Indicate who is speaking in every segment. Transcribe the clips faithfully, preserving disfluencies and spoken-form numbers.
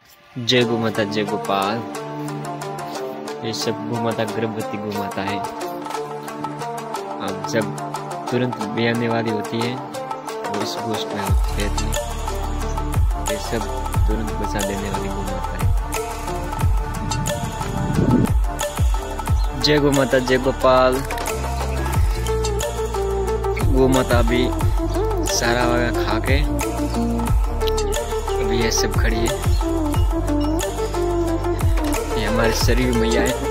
Speaker 1: जय गौ माता, जय गोपाल। ये सब गौ माता गर्भवती गौ माता है। अब जब तुरंत ब्याने वाली होती है वो इस गोष्ठ में रहती है। ये सब तुरंत बचा देने वाली गौ माता है। जय गौ माता, जय गोपाल। गौ माता अभी सारा वगैरह खा के अभी ये सब खड़ी है। ये हमारे सरयू मैया है,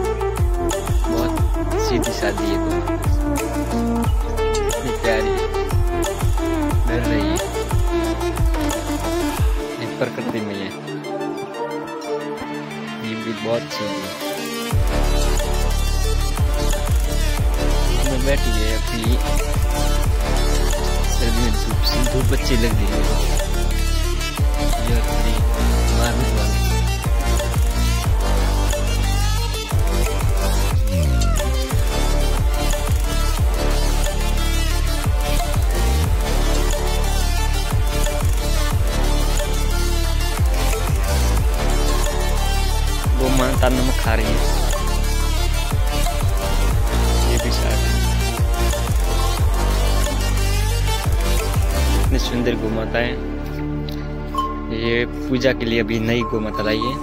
Speaker 1: बहुत सीधी सादी है, तो इतनी प्यारी है, डर रही है। ये प्रकृति मैया है, ये भी बहुत सीधी है। बैठी है अभी, सर्दी में धूप धूप अच्छी लग रही है। ये थोड़ी मारने वाली वो माता नमक खा रही है। ये भी साथ इतनी सुंदर गौ माता है। ये पूजा के लिए अभी नई गौ माता लाई है।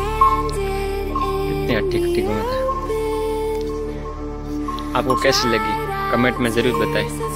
Speaker 1: इतनी हट्टी कट्टी गौ माता। आपको कैसी लगी कमेंट में जरूर बताएं।